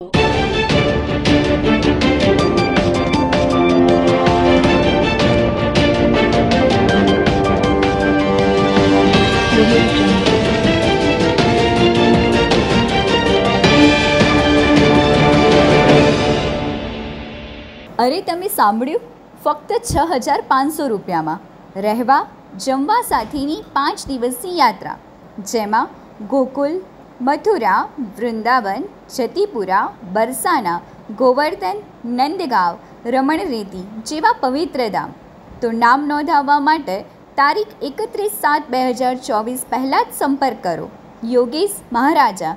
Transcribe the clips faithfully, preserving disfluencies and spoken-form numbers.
અરે તમે સાંભળ્યું? ફક્ત છ હજાર પાંચસો રૂપિયામાં રહેવા જમવા સાથેની પાંચ દિવસની યાત્રા, જેમાં ગોકુલ, મથુરા, વૃંદાવન, જતીપુરા, બરસાના, ગોવર્ધન, નંદગાંવ, રમણરેતી જેવા પવિત્ર ધામ. તો નામ નોંધાવવા માટે તારીખ એકત્રીસ સાત બે હજાર ચોવીસ પહેલાં જ સંપર્ક કરો. યોગેશ મહારાજા.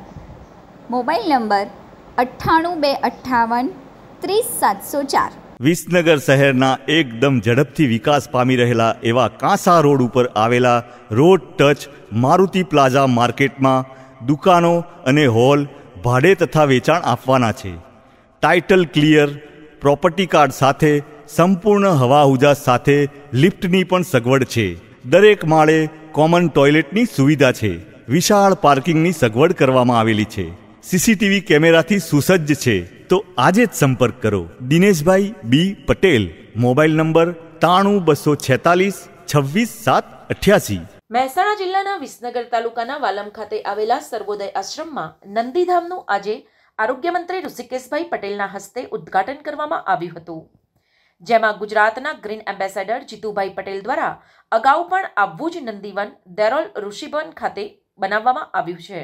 મોબાઈલ નંબર અઠ્ઠાણું બે અઠ્ઠાવન ત્રીસ સાતસો ચાર. વિસનગર શહેરના એકદમ ઝડપથી વિકાસ પામી રહેલા એવા કાંસા રોડ ઉપર આવેલા રોડ ટચ મારુતિ પ્લાઝા માર્કેટમાં દુકાનો અને હોલ ભાડે તથા વેચાણ આપવાના છે. ટાઇટલ ક્લિયર, પ્રોપર્ટી કાર્ડ સાથે, સંપૂર્ણ હવા ઉજાસ સાથે લિફ્ટની પણ સગવડ છે. દરેક માળે કોમન ટોયલેટની સુવિધા છે. વિશાળ પાર્કિંગની સગવડ કરવામાં આવેલી છે. સીસીટીવી કેમેરાથી સુસજ્જ છે. તો આજે જ સંપર્ક કરો. દિનેશભાઈ બી પટેલ. મોબાઈલ નંબર ત્રાણું બસો છેતાલીસ છવ્વીસ સાત અઠ્યાસી. મહેસાણા જિલ્લાના વિસનગર તાલુકાના વાલમ ખાતે આવેલા સર્વોદય આશ્રમમાં નંદીધામનું આજે આરોગ્ય મંત્રી ઋષિકેશભાઈ પટેલના હસ્તે ઉદ્ઘાટન કરવામાં આવ્યું હતું, જેમાં ગુજરાતના ગ્રીન એમ્બેસેડર જીતુભાઈ પટેલ દ્વારા અગાઉ પણ આવું જ નંદીવન દેરોલ ઋષિવન ખાતે બનાવવામાં આવ્યું છે.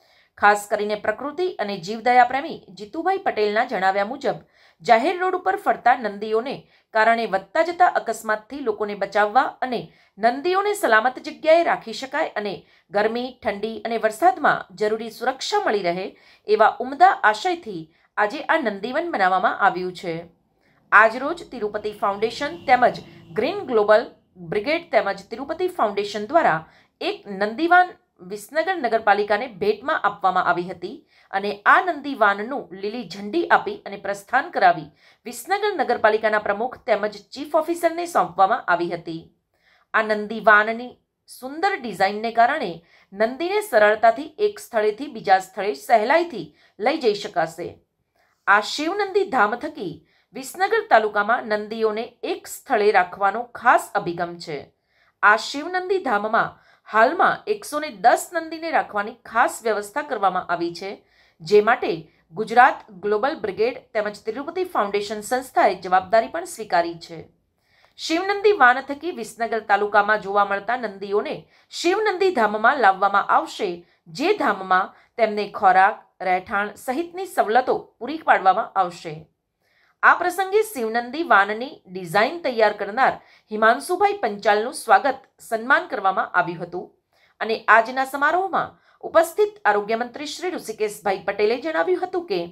ખાસ કરીને પ્રકૃતિ અને જીવદયા પ્રેમી જીતુભાઈ પટેલના જણાવ્યા મુજબ જાહેર રોડ ઉપર ફરતા નંદીઓને કારણે વધતા જતા અકસ્માતથી લોકોને બચાવવા અને નંદીઓને સલામત જગ્યાએ રાખી શકાય અને ગરમી, ઠંડી અને વરસાદમાં જરૂરી સુરક્ષા મળી રહે એવા ઉમદા આશયથી આજે આ નંદીવન બનાવવામાં આવ્યું છે. આજરોજ તિરુપતિ ફાઉન્ડેશન તેમજ ગ્રીન ગ્લોબલ બ્રિગેડ તેમજ તિરુપતિ ફાઉન્ડેશન દ્વારા એક નંદીવાન વિસનગર નગરપાલિકાને ભેટમાં આપવામાં આવી હતી અને આ નંદીવાનનું લીલી ઝંડી આપી અને પ્રસ્થાન કરાવી વિસનગર નગરપાલિકાના પ્રમુખ તેમજ ચીફ ઓફિસરને સોંપવામાં આવી હતી. આ નંદીવાનની સુંદર ડિઝાઇનને કારણે નંદીને સરળતાથી એક સ્થળેથી બીજા સ્થળે સહેલાઈથી લઈ જઈ શકાશે. આ શિવનંદી ધામ થકી વિસનગર તાલુકામાં નંદીઓને એક સ્થળે રાખવાનો ખાસ અભિગમ છે. આ શિવનંદી ધામમાં હાલમાં એકસો ને દસ નંદીને રાખવાની ખાસ વ્યવસ્થા કરવામાં આવી છે, જે માટે ગુજરાત ગ્લોબલ બ્રિગેડ તેમજ તિરુપતિ ફાઉન્ડેશન સંસ્થાએ જવાબદારી પણ સ્વીકારી છે. શિવનંદી વાન થકી વિસનગર તાલુકામાં જોવા મળતા નંદીઓને શિવનંદી ધામમાં લાવવામાં આવશે, જે ધામમાં તેમને ખોરાક, રહેઠાણ સહિતની સવલતો પૂરી પાડવામાં આવશે. આ પ્રસંગે શિવનંદી વાનની ડિઝાઇન તૈયાર કરનાર હિમાંશુભાઈ પંચાલનું સ્વાગત સન્માન કરવામાં આવ્યું હતું અને આજના સમારોહમાં ઉપસ્થિત આરોગ્ય મંત્રી શ્રી ઋષિકેશભાઈ પટેલે જણાવ્યું હતું કે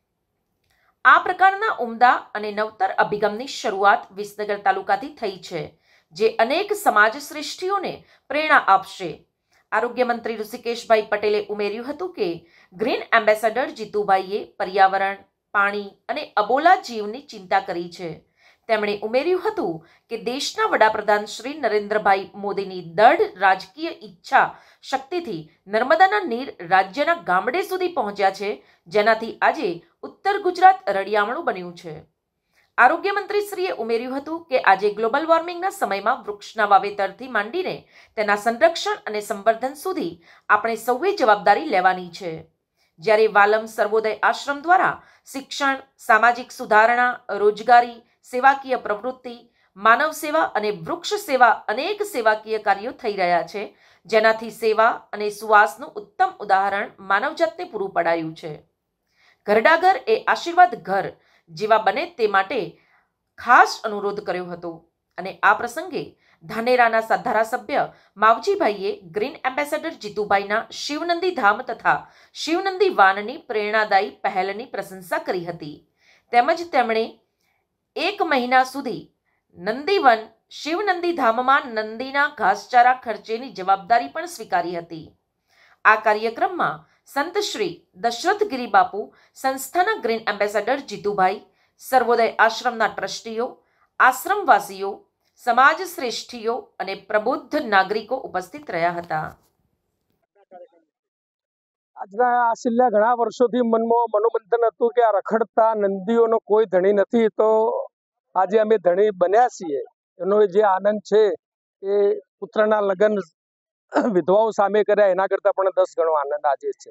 આ પ્રકારના ઉમદા અને નવતર અભિગમની શરૂઆત વિસનગર તાલુકાથી થઈ છે, જે અનેક સમાજ શ્રેષ્ઠીઓને પ્રેરણા આપશે. આરોગ્ય મંત્રી ઋષિકેશભાઈ પટેલે ઉમેર્યું હતું કે ગ્રીન એમ્બેસેડર જીતુભાઈએ પર્યાવરણ, પાણી અને અબોલા જીવની ચિંતા કરી છે. તેમણે ઉમેર્યું હતું કે દેશના વડાપ્રધાન શ્રી નરેન્દ્રભાઈ મોદીની દૃઢ રાજકીય ઈચ્છા શક્તિથી નર્મદાના નીર રાજ્યના ગામડે સુધી પહોંચ્યા છે, જેનાથી આજે ઉત્તર ગુજરાત રળિયામણું બન્યું છે. આરોગ્ય મંત્રીશ્રીએ ઉમેર્યું હતું કે આજે ગ્લોબલ વોર્મિંગના સમયમાં વૃક્ષના વાવેતરથી માંડીને તેના સંરક્ષણ અને સંવર્ધન સુધી આપણે સૌએ જવાબદારી લેવાની છે. જ્યારે વાલમ સર્વોદય આશ્રમ દ્વારા શિક્ષણ, સામાજિક સુધારણા, રોજગારી, સેવાકીય પ્રવૃત્તિ, માનવ સેવા અને વૃક્ષ સેવા અનેક સેવાકીય કાર્યો થઈ રહ્યા છે, જેનાથી સેવા અને સુવાસનું ઉત્તમ ઉદાહરણ માનવજાતને પૂરું પડાયું છે. ઘરડાઘર એ આશીર્વાદ ઘર જેવા બને તે માટે ખાસ અનુરોધ કર્યો હતો અને આ પ્રસંગે ધાનેરાના ધારાસભ્ય માવજીભાઈએ ગ્રીન એમ્બેસેડર જીતુભાઈના શિવનંદી ધામ તથા શિવનંદી વાનની પ્રેરણાદાયી પહેલની પ્રશંસા કરી હતી. તેમજ તેમણે એક મહિના સુધી નંદીવન શિવનંદી ધામમાં નંદીના ઘાસચારા ખર્ચેની જવાબદારી પણ સ્વીકારી હતી. આ કાર્યક્રમમાં સંત શ્રી દશરથગીરી બાપુ, સંસ્થાના ગ્રીન એમ્બેસેડર જીતુભાઈ, સર્વોદય આશ્રમના ટ્રસ્ટીઓ, આશ્રમવાસીઓ, સમાજ શ્રેષ્ઠીઓ અને પ્રબુદ્ધ નાગરિકો ઉપસ્થિત રહ્યા હતા. આજના આ છેલ્લા ઘણા વર્ષોથી મનમાં મનોમંથન હતું કે આ રખડતા નંદીઓનો કોઈ ધણી નથી, તો આજે અમે ધણી બન્યા છીએ. એનો જે આનંદ છે એ પુત્રના લગ્ન વિધવાઓ સામે કર્યા એના કરતા પણ દસ ગણો આનંદ આજે છે.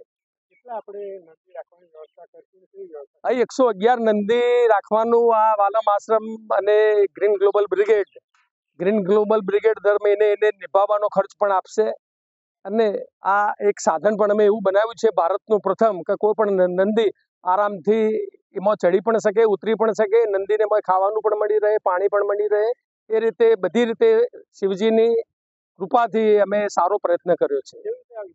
અહીં એકસો અગિયાર નંદી રાખવાનું આ વાલમ આશ્રમ અને green global brigade green global brigade દર મહિને એને નિભાવવાનો ખર્ચ પણ આપશે. અને આ એક સાધન પણ અમે એવું બનાવ્યું છે ભારતનું પ્રથમ કે કોઈ પણ નંદી આરામથી એમાં ચડી પણ શકે, ઉતરી પણ શકે, નંદીને એમાં ખાવાનું પણ મળી રહે, પાણી પણ મળી રહે. એ રીતે બધી રીતે શિવજીની કૃપાથી અમે સારો પ્રયત્ન કર્યો છે.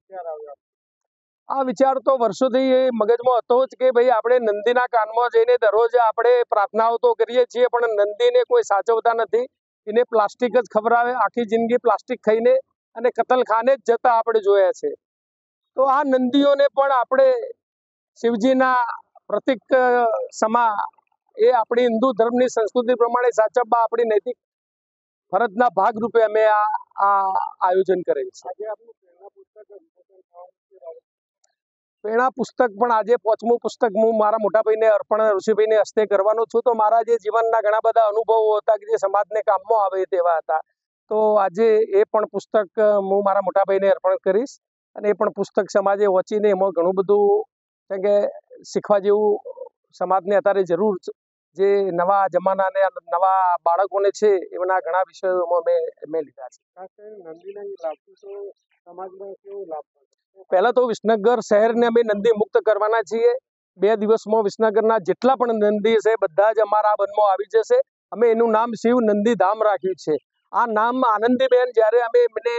આ વિચાર તો વર્ષોથી મગજમાં હતો જ કે ભાઈ આપણે નંદીના કાનમાં જઈને દરરોજ આપણે પ્રાર્થનાઓ તો કરીએ છીએ, પણ નંદીને કોઈ સાચવતા નથી. એને પ્લાસ્ટિક જ ખવડાવે, આખી જિંદગી પ્લાસ્ટિક ખાઈને અને કતલખાને જ જતા આપણે જોયા છે. તો આ નંદીઓને પણ આપણે શિવજીના પ્રતિક સમા એ આપણી હિન્દુ ધર્મની સંસ્કૃતિ પ્રમાણે સાચવવા આપણી નૈતિક ફરજના ભાગરૂપે અમે આ આયોજન કરેલ છે. પ્રેરણા પુસ્તક પણ આજે પાંચમું પુસ્તક હું મારા મોટા ભાઈને અર્પણ ઋષિભાઈને હસ્તે કરવાનો છું. તો મારા જે જીવનના ઘણા બધા અનુભવો હતા કે જે સમાજને કામમાં આવે તેવા હતા, તો આજે એ પણ પુસ્તક હું મારા મોટા ભાઈને અર્પણ કરીશ. અને એ પણ પુસ્તક સમાજે વાંચીને એમાં ઘણું બધું કેમ કે શીખવા જેવું સમાજને અત્યારે જરૂર જે નવા જમાનાને નવા બાળકોને છે એના ઘણા વિષયોમાં મેં મેં લીધા છે. પહેલા તો વિસનગર શહેરને અમે નંદી મુક્ત કરવાના છીએ. બે દિવસમાં વિસનગરના જેટલા પણ નંદી છે બધા જ અમારા વનમાં આવી જશે. અમે એનું નામ શિવ નંદી ધામ રાખ્યું છે. આ નામ આનંદીબેન જ્યારે અમે એમને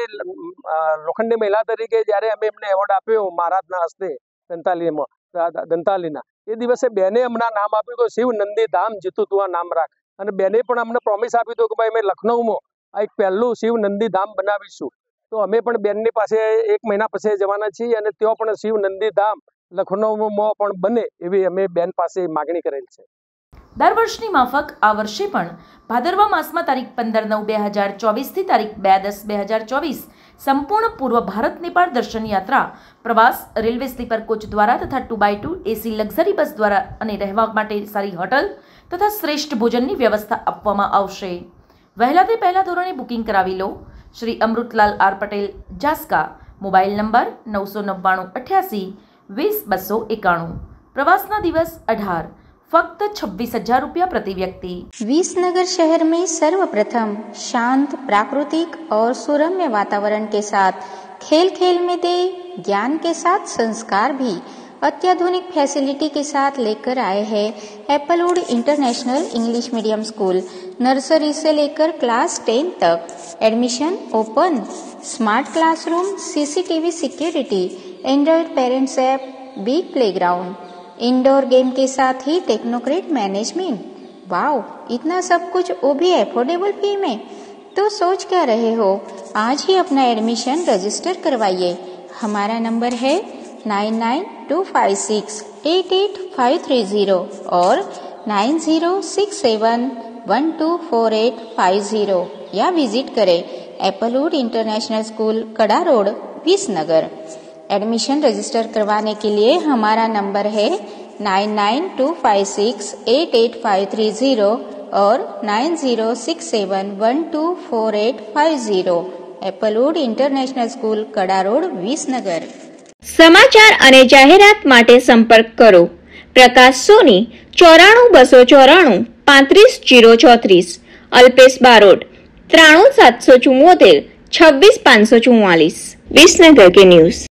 લોખંડી મહિલા તરીકે જ્યારે અમે એમને એવોર્ડ આપ્યો મહારાજના હસ્તે દંતાલીમાં દંતાલીના એ દિવસે બેને હમણાં નામ આપ્યું કે શિવ નંદી ધામ જીતું તું આ નામ રાખ. અને બેને પણ અમને પ્રોમિસ આપ્યું હતું કે ભાઈ અમે લખનઉમાં આ એક પહેલું શિવ નંદી ધામ બનાવીશું. તો અમે પણ બેનની પાસે એક મહિના પછી જવાના છીએ અને ત્યાં પણ શિવ નંદી ધામ લખનઉમાં પણ બને એવી અમે બેન પાસે માગણી કરેલ છે. દર વર્ષની માફક આ વર્ષે પણ ભાદરવા માસમાં તારીખ પંદર નવ બે હજાર ચોવીસથી તારીખ બે દસ બે હજાર ચોવીસ સંપૂર્ણ પૂર્વ ભારત નેપાળ દર્શન યાત્રા પ્રવાસ રેલવે સ્લીપર કોચ દ્વારા તથા two by two AC luxury bus દ્વારા અને રહેવા માટે સારી હોટલ તથા શ્રેષ્ઠ ભોજનની વ્યવસ્થા આપવામાં આવશે. વહેલા તે પહેલા ધોરણે બુકિંગ કરાવી લો. Shri Amritlal R Patel, Jaska. Mobile number નવસો નવ્વાણું અઠ્યાસી વીસ બસો એકાણું. प्रवासना दिवस अठार फक्त छब्बीस हजार रुपया प्रति व्यक्ति। विसनगर शहर में सर्वप्रथम शांत, प्राकृतिक और सुरम्य वातावरण के साथ खेल खेल में दे ज्ञान के साथ संस्कार भी अत्याधुनिक फैसिलिटी के साथ लेकर आए हैं Applewood international English medium school. Nursery से लेकर क्लास टेन तक admission open. Smart classroom, CCTV security, android parents app, big playground, indoor game के साथ ही टेक्नोक्रेट मैनेजमेंट। वाओ, इतना सब कुछ वो भी एफोर्डेबल फी में। तो सोच क्या रहे हो, आज ही अपना एडमिशन रजिस्टर करवाइए। हमारा नंबर है nine nine two five six eight eight five three zero और nine zero six seven one two four eight five zero या विजिट करें Applewood international school, Kada road, Visnagar. Admission register करवाने के लिए हमारा नंबर है nine nine two five six eight eight five three zero और nine zero six seven one two four eight five zero. Applewood international school, Kada road, Visnagar. समाचार अने जाहेरात माटे संपर्क करो प्रकाश सोनी चौराणु बसो चौराणु पैंतीस जीरो चौतीस, अल्पेश बारोट त्राणु सात सौ चुम्मोतेर छब्बीस पांच सौ चुम्वालीस। विसनगर के न्यूज।